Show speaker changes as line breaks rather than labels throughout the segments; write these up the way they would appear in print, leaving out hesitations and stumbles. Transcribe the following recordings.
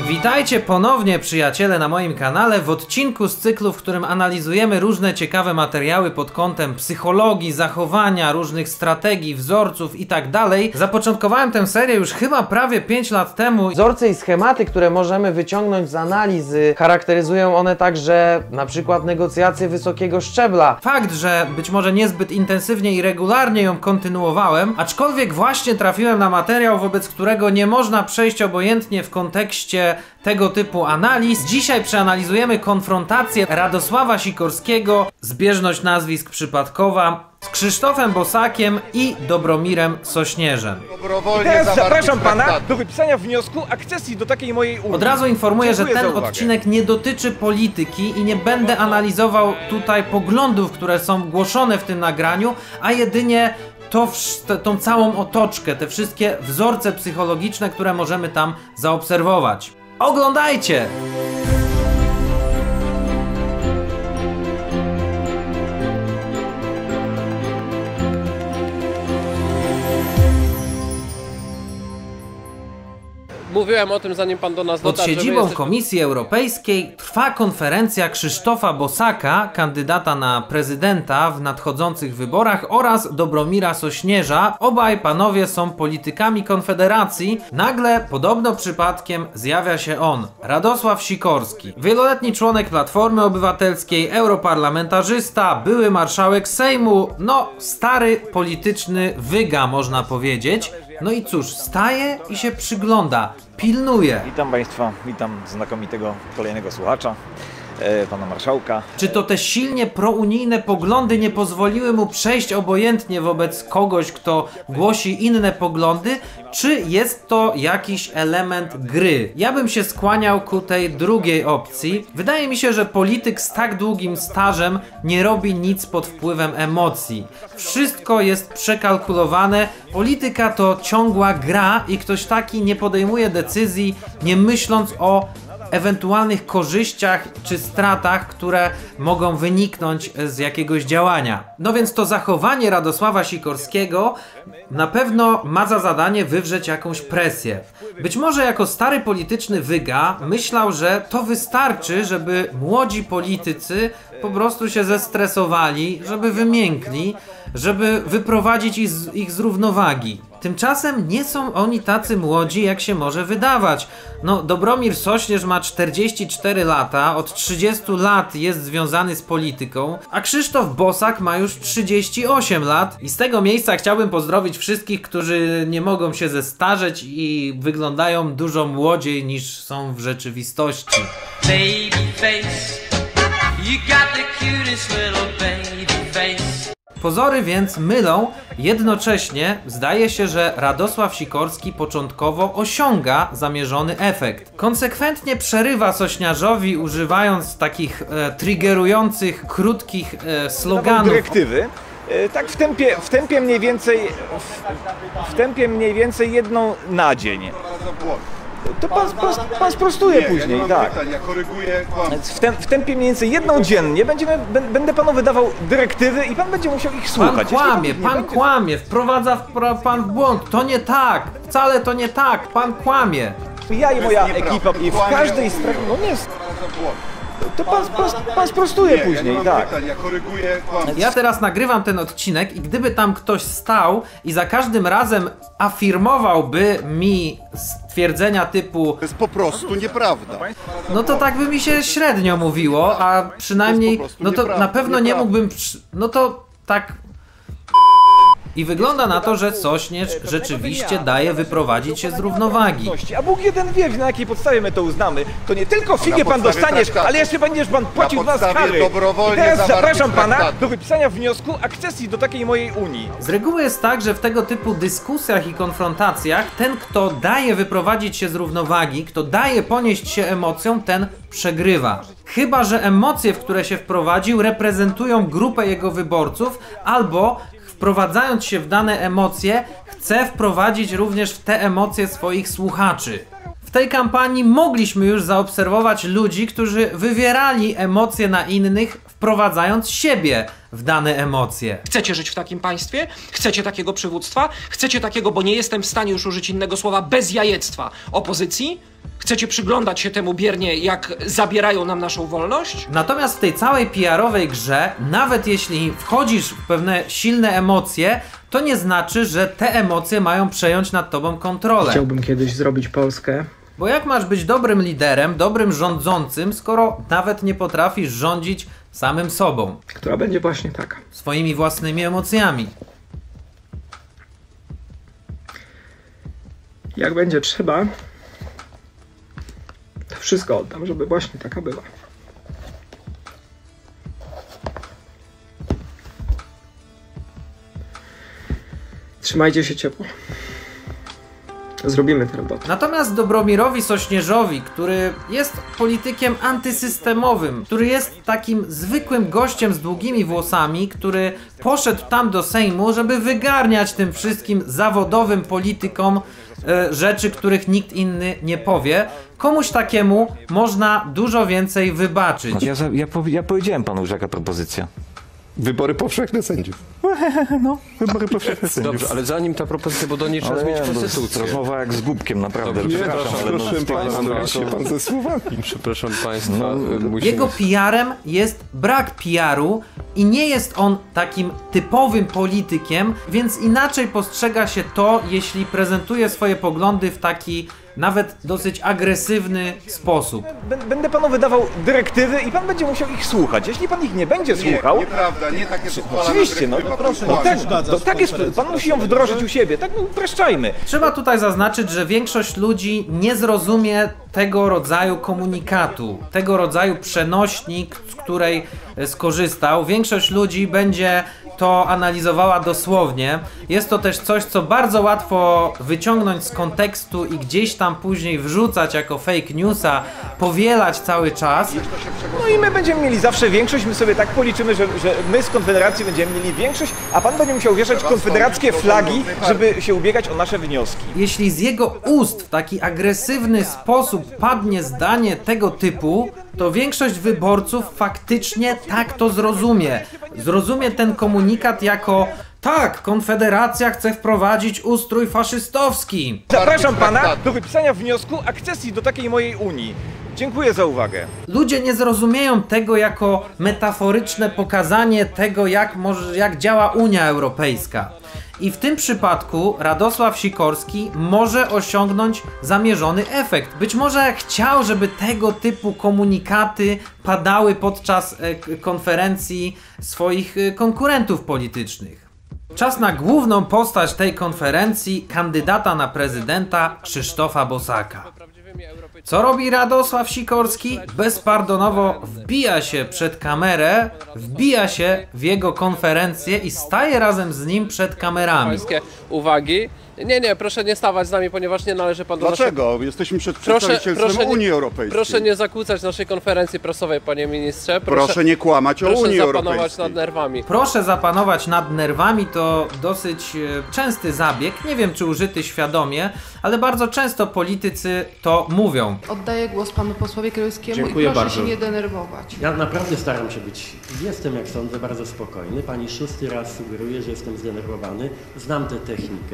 Witajcie ponownie, przyjaciele, na moim kanale w odcinku z cyklu, w którym analizujemy różne ciekawe materiały pod kątem psychologii, zachowania, różnych strategii, wzorców i tak dalej. Zapoczątkowałem tę serię już chyba prawie 5 lat temu. Wzorce i schematy, które możemy wyciągnąć z analizy, charakteryzują one także na przykład negocjacje wysokiego szczebla. Fakt, że być może niezbyt intensywnie i regularnie ją kontynuowałem, aczkolwiek właśnie trafiłem na materiał, wobec którego nie można przejść obojętnie w kontekście tego typu analiz. Dzisiaj przeanalizujemy konfrontację Radosława Sikorskiego, zbieżność nazwisk przypadkowa, z Krzysztofem Bosakiem i Dobromirem Sośnierzem.
Teraz zapraszam pana do wypisania wniosku akcesji do takiej mojej Unii.
Od razu informuję, że ten odcinek nie dotyczy polityki i nie będę analizował tutaj poglądów, które są głoszone w tym nagraniu, a jedynie tą całą otoczkę, te wszystkie wzorce psychologiczne, które możemy tam zaobserwować. Oglądajcie!
Mówiłem o tym, zanim pan do nas dotarł.
Pod siedzibą Komisji Europejskiej trwa konferencja Krzysztofa Bosaka, kandydata na prezydenta w nadchodzących wyborach, oraz Dobromira Sośnierza. Obaj panowie są politykami Konfederacji. Nagle, podobno przypadkiem, zjawia się on, Radosław Sikorski. Wieloletni członek Platformy Obywatelskiej, europarlamentarzysta, były marszałek Sejmu, no stary polityczny wyga, można powiedzieć. No i cóż, staje i się przygląda, pilnuje.
Witam państwa, witam znakomitego kolejnego słuchacza, pana marszałka.
Czy to te silnie prounijne poglądy nie pozwoliły mu przejść obojętnie wobec kogoś, kto głosi inne poglądy, czy jest to jakiś element gry? Ja bym się skłaniał ku tej drugiej opcji. Wydaje mi się, że polityk z tak długim stażem nie robi nic pod wpływem emocji. Wszystko jest przekalkulowane. Polityka to ciągła gra i ktoś taki nie podejmuje decyzji, nie myśląc o ewentualnych korzyściach czy stratach, które mogą wyniknąć z jakiegoś działania. No więc to zachowanie Radosława Sikorskiego na pewno ma za zadanie wywrzeć jakąś presję. Być może jako stary polityczny wyga myślał, że to wystarczy, żeby młodzi politycy po prostu się zestresowali, żeby wymiękli, żeby wyprowadzić ich z równowagi. Tymczasem nie są oni tacy młodzi, jak się może wydawać. No, Dobromir Sośnierz ma 44 lata, od 30 lat jest związany z polityką, a Krzysztof Bosak ma już 38 lat. I z tego miejsca chciałbym pozdrowić wszystkich, którzy nie mogą się zestarzeć i wyglądają dużo młodziej niż są w rzeczywistości. Pozory więc mylą, jednocześnie zdaje się, że Radosław Sikorski początkowo osiąga zamierzony efekt. Konsekwentnie przerywa Sośniarzowi, używając takich triggerujących, krótkich sloganów.
Dyrektywy, tak w tempie mniej więcej jedną na dzień. To pan sprostuje później, tak.
Ja koryguję
w tempie mniej więcej jedną dziennie będę panu wydawał dyrektywy i pan będzie musiał ich słuchać.
Pan kłamie, wprowadza pan w błąd. To nie tak, wcale to nie tak, pan kłamie.
Ja i moja ekipa i w każdej sprawie, no nie, to pan sprostuje później, tak.
Ja koryguję
Ja teraz nagrywam ten odcinek i gdyby tam ktoś stał i za każdym razem afirmowałby mi stwierdzenia typu
To jest po prostu nieprawda.
no to tak by mi się średnio mówiło, a przynajmniej no to na pewno nie mógłbym, no to tak. I wygląda na to, że Sośnierz rzeczywiście daje wyprowadzić się z równowagi.
A Bóg jeden wie, na jakiej podstawie my to uznamy. To nie tylko figę pan dostaniesz, ale jeszcze będziesz pan płacił nas kary. I teraz zapraszam pana do wypisania wniosku akcesji do takiej mojej Unii.
Z reguły jest tak, że w tego typu dyskusjach i konfrontacjach ten, kto daje wyprowadzić się z równowagi, kto daje ponieść się emocjom, ten przegrywa. Chyba że emocje, w które się wprowadził, reprezentują grupę jego wyborców, albo wprowadzając się w dane emocje, chce wprowadzić również w te emocje swoich słuchaczy. W tej kampanii mogliśmy już zaobserwować ludzi, którzy wywierali emocje na innych, wprowadzając siebie w dane emocje.
Chcecie żyć w takim państwie? Chcecie takiego przywództwa? Chcecie takiego, bo nie jestem w stanie już użyć innego słowa, bezjajectwa opozycji? Chcecie przyglądać się temu biernie, jak zabierają nam naszą wolność?
Natomiast w tej całej PR-owej grze, nawet jeśli wchodzisz w pewne silne emocje, to nie znaczy, że te emocje mają przejąć nad tobą kontrolę.
Chciałbym kiedyś zrobić Polskę.
Bo jak masz być dobrym liderem, dobrym rządzącym, skoro nawet nie potrafisz rządzić samym sobą,
Która będzie właśnie taka.
swoimi własnymi emocjami?
Jak będzie trzeba, to wszystko oddam, żeby właśnie taka była. Trzymajcie się ciepło. Zrobimy tę robotę.
Natomiast Dobromirowi Sośnierzowi, który jest politykiem antysystemowym, który jest takim zwykłym gościem z długimi włosami, który poszedł tam do Sejmu, żeby wygarniać tym wszystkim zawodowym politykom rzeczy, których nikt inny nie powie, komuś takiemu można dużo więcej wybaczyć.
Ja powiedziałem panu już jaka propozycja.
Wybory powszechne sędziów.
No, wybory powszechne sędziów.
Dobrze, ale zanim ta propozycja, bo do niej trzeba
Ale
zmienić
nie, to jest
konstytucję.
rozmowa jak z głupkiem, naprawdę.
Dobrze,
Przepraszam, ale no,
Proszę pana, się pan ze słowami.
Przepraszam państwa,
No,
musimy...
Jego PR-em jest brak PR-u i nie jest on takim typowym politykiem, więc inaczej postrzega się to, jeśli prezentuje swoje poglądy w taki nawet dosyć agresywny sposób.
Będę panu wydawał dyrektywy i pan będzie musiał ich słuchać. Jeśli pan ich nie będzie słuchał...
Nieprawda, nie takie są
Oczywiście, no proszę. Tak jest, pan musi ją wdrożyć u siebie, tak upraszczajmy.
Trzeba tutaj zaznaczyć, że większość ludzi nie zrozumie tego rodzaju komunikatu, tego rodzaju przenośni, z której skorzystał. Większość ludzi będzie to analizowała dosłownie. Jest to też coś, co bardzo łatwo wyciągnąć z kontekstu i gdzieś tam później wrzucać jako fake newsa, powielać cały czas.
No i my będziemy mieli zawsze większość, my sobie tak policzymy, że my z Konfederacji będziemy mieli większość, a pan będzie musiał wieszać konfederackie flagi, żeby się ubiegać o nasze wnioski.
Jeśli z jego ust w taki agresywny sposób padnie zdanie tego typu, to większość wyborców faktycznie tak to zrozumie. Zrozumie ten komunikat jako: tak, Konfederacja chce wprowadzić ustrój faszystowski.
Zapraszam pana do wypisania wniosku akcesji do takiej mojej Unii. Dziękuję za uwagę.
Ludzie nie zrozumieją tego jako metaforyczne pokazanie tego, jak działa Unia Europejska. I w tym przypadku Radosław Sikorski może osiągnąć zamierzony efekt. Być może chciał, żeby tego typu komunikaty padały podczas konferencji swoich konkurentów politycznych. Czas na główną postać tej konferencji, kandydata na prezydenta Krzysztofa Bosaka. Co robi Radosław Sikorski? Bezpardonowo wbija się przed kamerę, wbija się w jego konferencję i staje razem z nim przed kamerami.
Pańskie uwagi. Nie, proszę nie stawać z nami, ponieważ nie należy pan do
Dlaczego? Jesteśmy przed przedstawicielstwem Unii Europejskiej.
Proszę nie zakłócać naszej konferencji prasowej, panie ministrze.
Proszę nie kłamać o Unii
Proszę zapanować
Europejskiej.
nad nerwami.
Proszę zapanować nad nerwami, to dosyć częsty zabieg, nie wiem czy użyty świadomie, ale bardzo często politycy to mówią.
Oddaję głos panu posłowi Krajewskiemu.
Dziękuję
i proszę
bardzo.
się nie denerwować.
Ja naprawdę staram się być, jestem jak sądzę bardzo spokojny. Pani szósty raz sugeruje, że jestem zdenerwowany. Znam tę technikę,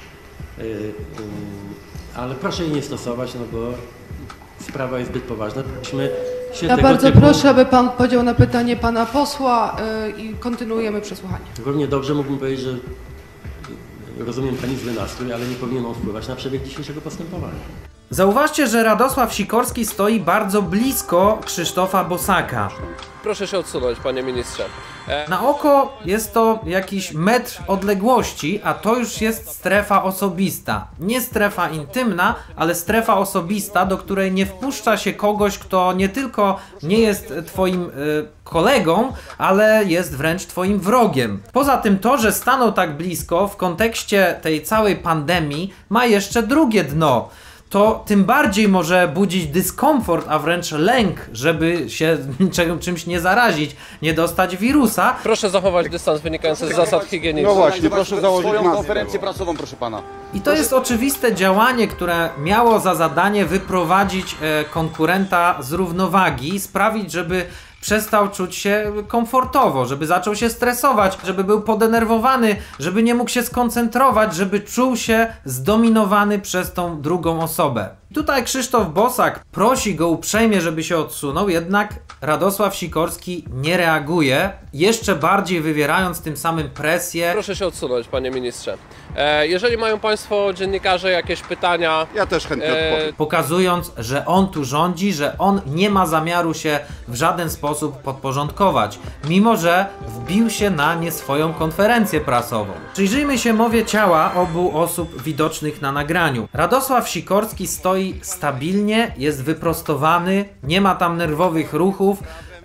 ale proszę jej nie stosować, no bo sprawa jest zbyt poważna.
Ja bardzo proszę, aby pan odpowiedział na pytanie pana posła i kontynuujemy przesłuchanie.
Równie dobrze mógłbym powiedzieć, że rozumiem pani zły nastrój, ale nie powinien on wpływać na przebieg dzisiejszego postępowania.
Zauważcie, że Radosław Sikorski stoi bardzo blisko Krzysztofa Bosaka.
Proszę się odsunąć, panie ministrze.
Na oko jest to jakiś metr odległości, a to już jest strefa osobista. Nie strefa intymna, ale strefa osobista, do której nie wpuszcza się kogoś, kto nie tylko nie jest twoim kolegą, ale jest wręcz twoim wrogiem. Poza tym to, że stanął tak blisko w kontekście tej całej pandemii, ma jeszcze drugie dno. To tym bardziej może budzić dyskomfort, a wręcz lęk, żeby się czymś nie zarazić, nie dostać wirusa.
Proszę zachować dystans wynikający z zasad higienicznych.
No właśnie, proszę założyć maskę.
konferencję prasową, proszę pana.
I to jest oczywiste działanie, które miało za zadanie wyprowadzić konkurenta z równowagi, sprawić, żeby przestał czuć się komfortowo, żeby zaczął się stresować, żeby był podenerwowany, żeby nie mógł się skoncentrować, żeby czuł się zdominowany przez tą drugą osobę. Tutaj Krzysztof Bosak prosi go uprzejmie, żeby się odsunął, jednak Radosław Sikorski nie reaguje, jeszcze bardziej wywierając tym samym presję.
Proszę się odsunąć, panie ministrze. Jeżeli mają państwo dziennikarze jakieś pytania...
Ja też chętnie odpowiem.
Pokazując, że on tu rządzi, że on nie ma zamiaru się w żaden sposób podporządkować, mimo że wbił się na nie swoją konferencję prasową. Przyjrzyjmy się mowie ciała obu osób widocznych na nagraniu. Radosław Sikorski stoi stabilnie, jest wyprostowany, nie ma tam nerwowych ruchów,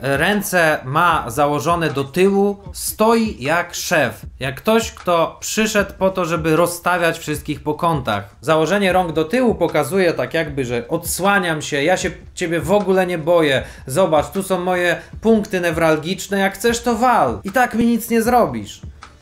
ręce ma założone do tyłu, stoi jak szef, jak ktoś, kto przyszedł po to, żeby rozstawiać wszystkich po kątach. Założenie rąk do tyłu pokazuje tak jakby, że odsłaniam się, ja się ciebie w ogóle nie boję, zobacz, tu są moje punkty newralgiczne, jak chcesz to wal i tak mi nic nie zrobisz.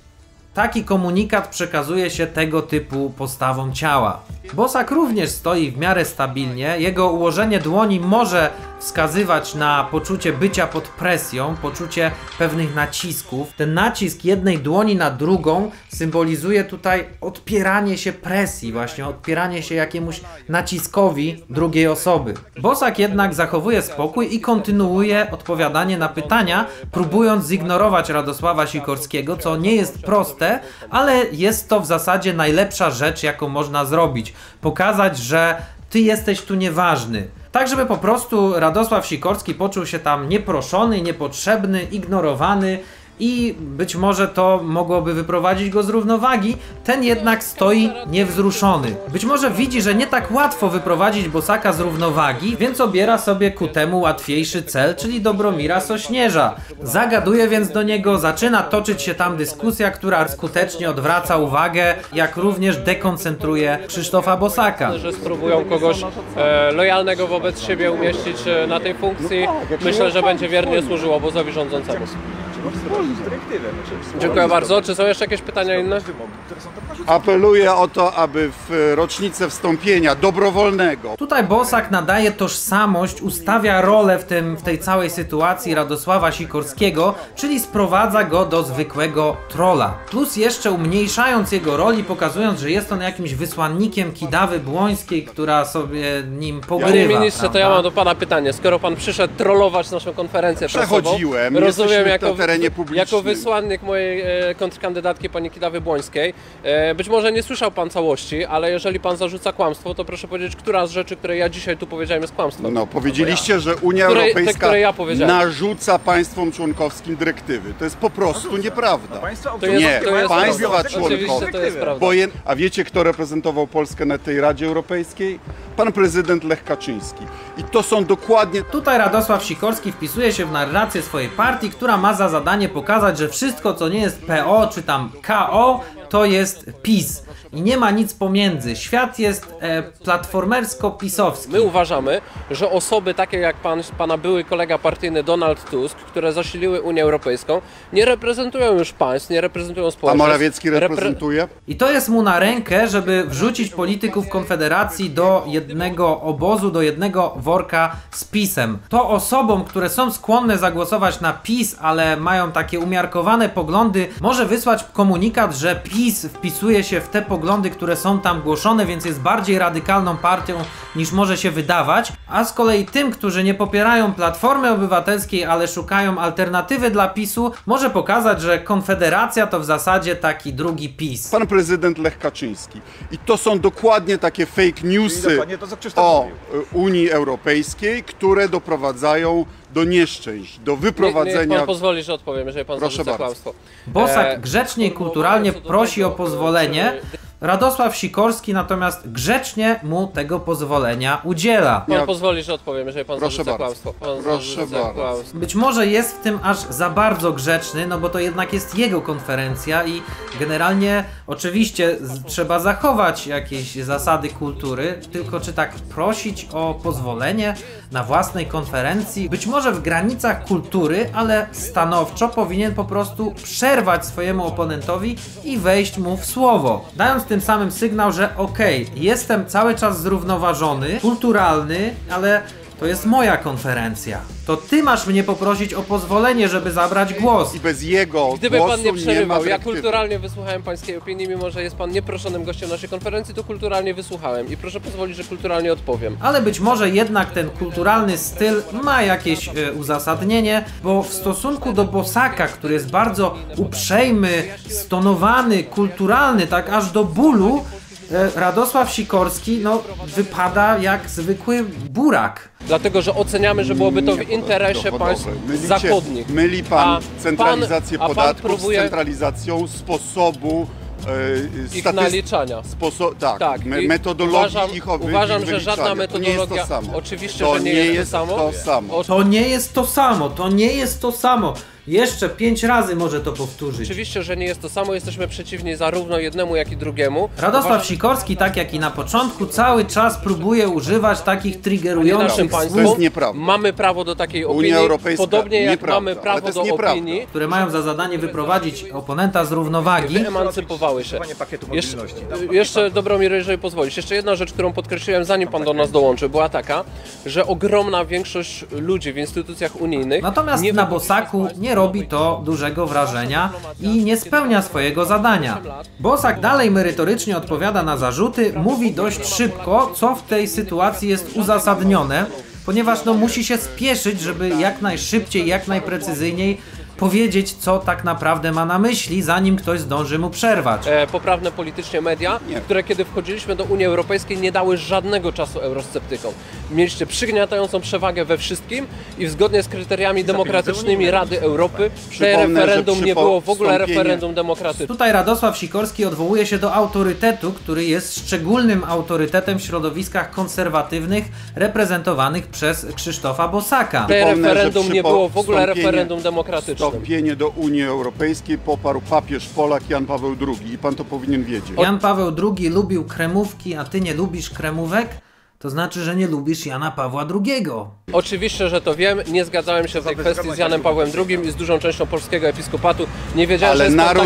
Taki komunikat przekazuje się tego typu postawą ciała. Bosak również stoi w miarę stabilnie, jego ułożenie dłoni może wskazywać na poczucie bycia pod presją, poczucie pewnych nacisków. Ten nacisk jednej dłoni na drugą symbolizuje tutaj odpieranie się presji, właśnie odpieranie się jakiemuś naciskowi drugiej osoby. Bosak jednak zachowuje spokój i kontynuuje odpowiadanie na pytania, próbując zignorować Radosława Sikorskiego, co nie jest proste, ale jest to w zasadzie najlepsza rzecz, jaką można zrobić. Pokazać, że ty jesteś tu nieważny. Tak, żeby po prostu Radosław Sikorski poczuł się tam nieproszony, niepotrzebny, ignorowany i być może to mogłoby wyprowadzić go z równowagi, ten jednak stoi niewzruszony. Być może widzi, że nie tak łatwo wyprowadzić Bosaka z równowagi, więc obiera sobie ku temu łatwiejszy cel, czyli Dobromira Sośnierza. Zagaduje więc do niego, zaczyna toczyć się tam dyskusja, która skutecznie odwraca uwagę, jak również dekoncentruje Krzysztofa Bosaka.
Że spróbują kogoś lojalnego wobec siebie umieścić na tej funkcji. Myślę, że będzie wiernie służył obozowi rządzącemu. Dziękuję bardzo. Czy są jeszcze jakieś pytania inne?
Apeluję o to, aby w rocznicę wstąpienia dobrowolnego.
Tutaj Bosak nadaje tożsamość, ustawia rolę w tej całej sytuacji Radosława Sikorskiego, czyli sprowadza go do zwykłego trolla. Plus jeszcze umniejszając jego roli, pokazując, że jest on jakimś wysłannikiem Kidawy Błońskiej, która sobie nim pogrywa.
Panie ministrze,
prawda?
to ja mam do pana pytanie. Skoro pan przyszedł trollować naszą konferencję prasową,
Przechodziłem,
rozumiem,
jesteśmy w terenie publicznym.
jako wysłannik mojej kontrkandydatki pani Kidawy Błońskiej, być może nie słyszał pan całości, ale jeżeli pan zarzuca kłamstwo, to proszę powiedzieć, która z rzeczy, które ja dzisiaj tu powiedziałem, jest kłamstwem.
No, powiedzieliście, że Unia Europejska narzuca państwom członkowskim dyrektywy. To jest po prostu nieprawda. Państwa członkowskie.
To jest prawda.
A wiecie, kto reprezentował Polskę na tej Radzie Europejskiej? Pan prezydent Lech Kaczyński. I to są dokładnie...
Tutaj Radosław Sikorski wpisuje się w narrację swojej partii, która ma za zadanie pokazać, że wszystko, co nie jest PO czy tam KO, to jest PiS. I nie ma nic pomiędzy. Świat jest platformersko-pisowski.
My uważamy, że osoby takie jak pana były kolega partyjny Donald Tusk, które zasiliły Unię Europejską, nie reprezentują już państw, nie reprezentują społeczeństw.
A Morawiecki reprezentuje?
I to jest mu na rękę, żeby wrzucić polityków Konfederacji do jednego obozu, do jednego worka z PiS-em. To osobom, które są skłonne zagłosować na PiS, ale mają takie umiarkowane poglądy, może wysłać komunikat, że PiS wpisuje się w te poglądy, które są tam głoszone, więc jest bardziej radykalną partią niż może się wydawać, a z kolei tym, którzy nie popierają Platformy Obywatelskiej, ale szukają alternatywy dla PiS-u, może pokazać, że Konfederacja to w zasadzie taki drugi PiS.
Pan prezydent Lech Kaczyński. I to są dokładnie takie fake newsy o Unii Europejskiej, które doprowadzają do nieszczęść, do wyprowadzenia...
Niech pan pozwoli, że odpowiem, jeżeli pan zarzuca kłamstwo.
Bosak grzecznie i kulturalnie prosi o pozwolenie, Radosław Sikorski natomiast grzecznie mu tego pozwolenia udziela.
Pan pozwoli, że odpowiem, jeżeli pan zarzuca kłamstwo.
Proszę bardzo.
Być może jest w tym aż za bardzo grzeczny, no bo to jednak jest jego konferencja i generalnie oczywiście trzeba zachować jakieś zasady kultury, tylko czy tak prosić o pozwolenie na własnej konferencji? Być może w granicach kultury, ale stanowczo powinien po prostu przerwać swojemu oponentowi i wejść mu w słowo, dając tym samym sygnał, że okej, jestem cały czas zrównoważony, kulturalny, ale to jest moja konferencja. To ty masz mnie poprosić o pozwolenie, żeby zabrać głos.
I bez jego
Gdyby
głosu
pan nie przerywał, ja
dyrektywy.
kulturalnie wysłuchałem pańskiej opinii, mimo że jest pan nieproszonym gościem naszej konferencji, to kulturalnie wysłuchałem i proszę pozwolić, że kulturalnie odpowiem.
Ale być może jednak ten kulturalny styl ma jakieś uzasadnienie, bo w stosunku do Bosaka, który jest bardzo uprzejmy, stonowany, kulturalny, tak aż do bólu, Radosław Sikorski no, wypada jak zwykły burak.
Dlatego, że oceniamy, że byłoby to w interesie państw zachodnich.
Myli pan centralizację
pan
podatków
próbuje
z centralizacją sposobu
ich naliczania.
Tak, metodologii
uważam, że żadna metodologia...
To nie jest to samo.
Oczywiście, że nie jest to samo.
To nie jest to samo, to nie jest to samo. Jeszcze 5 razy może to powtórzyć.
Oczywiście, że nie jest to samo, jesteśmy przeciwni zarówno jednemu, jak i drugiemu.
Radosław Sikorski, tak jak i na początku, cały czas próbuje używać takich triggerujących
państwo,
słów,
mamy prawo do takiej opinii,
Unia Europejska,
podobnie jak
nieprawda,
mamy prawo do opinii,
które mają za zadanie wyprowadzić oponenta z równowagi.
Wyemancypowały się.
Pakietu
Jeszcze Dobromir, jeżeli pozwolisz, jeszcze jedna rzecz, którą podkreśliłem, zanim pan do nas dołączył, była taka, że ogromna większość ludzi w instytucjach unijnych...
Natomiast na Bosaku nie robi to dużego wrażenia i nie spełnia swojego zadania. Bosak dalej merytorycznie odpowiada na zarzuty, mówi dość szybko, co w tej sytuacji jest uzasadnione, ponieważ no, musi się spieszyć, żeby jak najszybciej, jak najprecyzyjniej powiedzieć, co tak naprawdę ma na myśli, zanim ktoś zdąży mu przerwać.
Poprawne politycznie media, które kiedy wchodziliśmy do Unii Europejskiej, nie dały żadnego czasu eurosceptykom. Mieliście przygniatającą przewagę we wszystkim i zgodnie z kryteriami demokratycznymi Rady Europy te referendum nie było w ogóle referendum demokratycznym.
Tutaj Radosław Sikorski odwołuje się do autorytetu, który jest szczególnym autorytetem w środowiskach konserwatywnych reprezentowanych przez Krzysztofa Bosaka.
Te referendum nie było w ogóle referendum demokratycznym.
Wstąpienie do Unii Europejskiej poparł papież Polak Jan Paweł II i pan to powinien wiedzieć.
Jan Paweł II lubił kremówki, a ty nie lubisz kremówek? To znaczy, że nie lubisz Jana Pawła II.
Oczywiście, że to wiem. Nie zgadzałem się w tej kwestii z Janem Pawłem II i z dużą częścią polskiego episkopatu. Nie wiedziałem,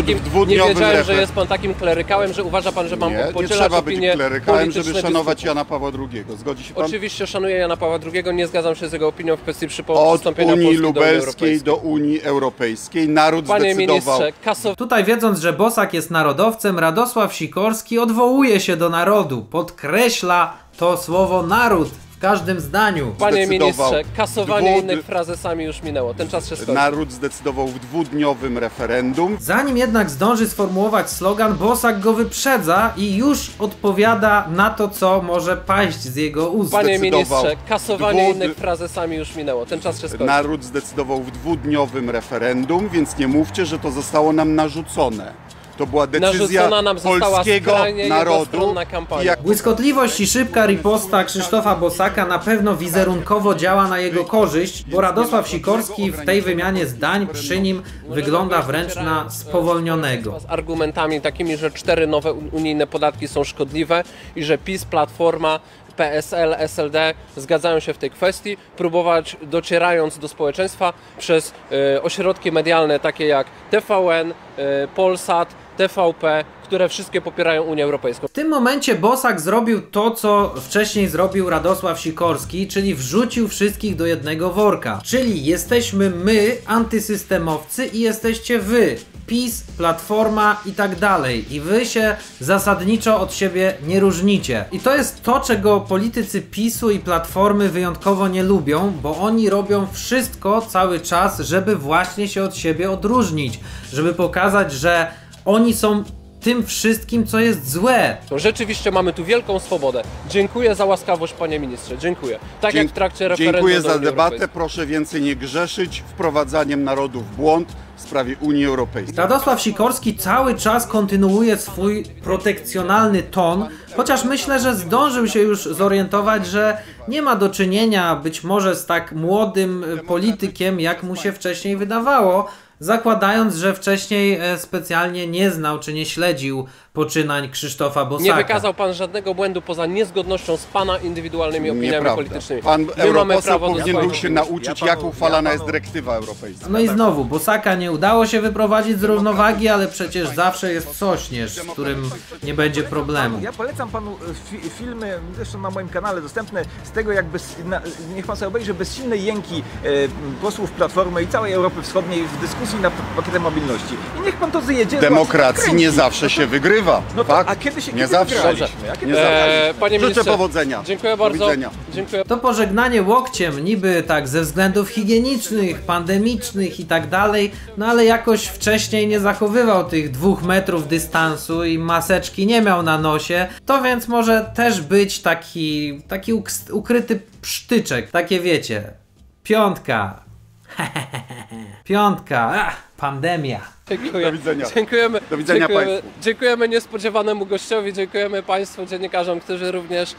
że jest pan takim klerykałem, że uważa pan, że mam podzielać
nie trzeba
opinie
być klerykałem, żeby
polityczne
szanować Jana Pawła II. Zgodzi się pan?
Oczywiście szanuję Jana Pawła II, nie zgadzam się z jego opinią w kwestii
Od
przystąpienia
Unii
Polski
Lubelskiej do Unii Europejskiej naród
Panie
zdecydował.
ministrze,
Tutaj wiedząc, że Bosak jest narodowcem, Radosław Sikorski odwołuje się do narodu, podkreśla to słowo naród w każdym zdaniu.
Panie ministrze, kasowanie innych frazesami już minęło, ten czas się skończył.
Naród zdecydował w dwudniowym referendum.
Zanim jednak zdąży sformułować slogan, Bosak go wyprzedza i już odpowiada na to, co może paść z jego ust.
Panie ministrze, kasowanie innych frazesami już minęło, ten czas się skończył.
Naród zdecydował w dwudniowym referendum, więc nie mówcie, że to zostało nam narzucone. To była decyzja polskiego narodu.
Błyskotliwość i szybka riposta Krzysztofa Bosaka na pewno wizerunkowo działa na jego korzyść, bo Radosław Sikorski w tej wymianie zdań przy nim wygląda wręcz na spowolnionego.
Z argumentami takimi, że 4 nowe unijne podatki są szkodliwe i że PiS, Platforma, PSL, SLD zgadzają się w tej kwestii, próbować docierając do społeczeństwa przez ośrodki medialne takie jak TVN, Polsat, TVP, które wszystkie popierają Unię Europejską.
W tym momencie Bosak zrobił to, co wcześniej zrobił Radosław Sikorski, czyli wrzucił wszystkich do jednego worka. Czyli jesteśmy my, antysystemowcy, i jesteście wy, PiS, Platforma i tak dalej. I wy się zasadniczo od siebie nie różnicie. I to jest to, czego politycy PiS-u i Platformy wyjątkowo nie lubią, bo oni robią wszystko cały czas, żeby właśnie się od siebie odróżnić. Żeby pokazać, że oni są tym wszystkim, co jest złe.
Rzeczywiście mamy tu wielką swobodę. Dziękuję za łaskawość, panie ministrze. Dziękuję. Tak jak w trakcie referendum.
Dziękuję za debatę. Proszę więcej nie grzeszyć wprowadzaniem narodu w błąd w sprawie Unii Europejskiej.
Radosław Sikorski cały czas kontynuuje swój protekcjonalny ton, chociaż myślę, że zdążył się już zorientować, że nie ma do czynienia być może z tak młodym politykiem, jak mu się wcześniej wydawało, zakładając, że wcześniej specjalnie nie znał czy nie śledził poczynań Krzysztofa Bosaka.
Nie wykazał pan żadnego błędu poza niezgodnością z pana indywidualnymi opiniami politycznymi.
Pan europoseł powinien był się nauczyć, jak uchwalana jest dyrektywa europejska.
No i znowu, Bosaka nie udało się wyprowadzić z równowagi, ale przecież zawsze jest Sośnierz, z którym nie będzie problemu.
Ja polecam panu filmy, zresztą na moim kanale dostępne, z tego jak niech pan sobie obejrzy bezsilne jęki posłów Platformy i całej Europy Wschodniej w dyskusji nad pakietem mobilności. I niech pan to zjedzie.
Demokracji nie zawsze się wygrywa.
No to, a kiedy się
nie zawsze.
Panie
Życzę powodzenia.
Dziękuję bardzo.
Dziękuję.
To pożegnanie łokciem, niby tak ze względów higienicznych, pandemicznych i tak dalej, no ale jakoś wcześniej nie zachowywał tych 2 metrów dystansu i maseczki nie miał na nosie, to więc może też być taki ukryty psztyczek, takie wiecie, piątka, piątka, pandemia.
Do widzenia.
Do
widzenia Państwu.
Dziękujemy niespodziewanemu gościowi, dziękujemy Państwu, dziennikarzom, którzy również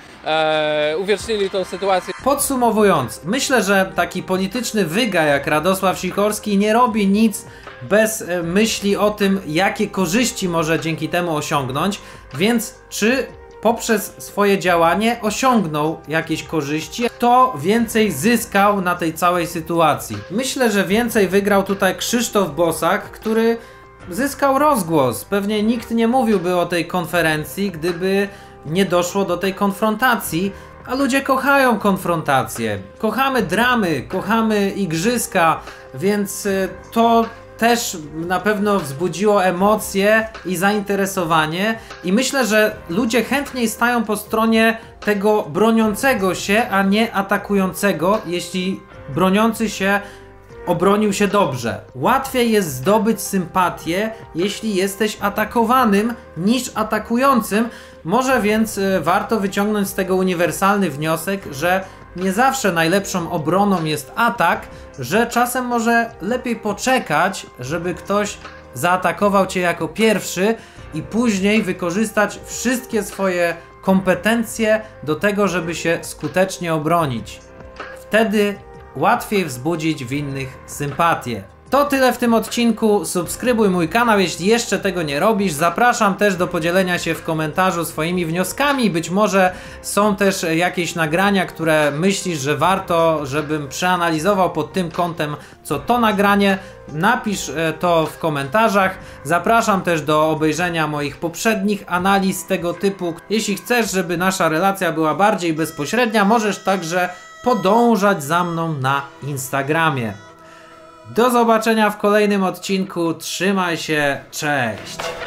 uwiecznili tą sytuację.
Podsumowując, myślę, że taki polityczny wyga jak Radosław Sikorski nie robi nic bez myśli o tym, jakie korzyści może dzięki temu osiągnąć, więc czy poprzez swoje działanie osiągnął jakieś korzyści, kto więcej zyskał na tej całej sytuacji. Myślę, że więcej wygrał tutaj Krzysztof Bosak, który zyskał rozgłos. Pewnie nikt nie mówiłby o tej konferencji, gdyby nie doszło do tej konfrontacji, a ludzie kochają konfrontacje. Kochamy dramy, kochamy igrzyska, więc to też na pewno wzbudziło emocje i zainteresowanie i myślę, że ludzie chętniej stają po stronie tego broniącego się, a nie atakującego, jeśli broniący się obronił się dobrze. Łatwiej jest zdobyć sympatię, jeśli jesteś atakowanym, niż atakującym. Może więc warto wyciągnąć z tego uniwersalny wniosek, że nie zawsze najlepszą obroną jest atak, że czasem może lepiej poczekać, żeby ktoś zaatakował cię jako pierwszy i później wykorzystać wszystkie swoje kompetencje do tego, żeby się skutecznie obronić. Wtedy łatwiej wzbudzić w innych sympatię. To tyle w tym odcinku. Subskrybuj mój kanał, jeśli jeszcze tego nie robisz. Zapraszam też do podzielenia się w komentarzu swoimi wnioskami. Być może są też jakieś nagrania, które myślisz, że warto, żebym przeanalizował pod tym kątem, co to nagranie. Napisz to w komentarzach. Zapraszam też do obejrzenia moich poprzednich analiz tego typu. Jeśli chcesz, żeby nasza relacja była bardziej bezpośrednia, możesz także podążać za mną na Instagramie. Do zobaczenia w kolejnym odcinku. Trzymaj się, cześć!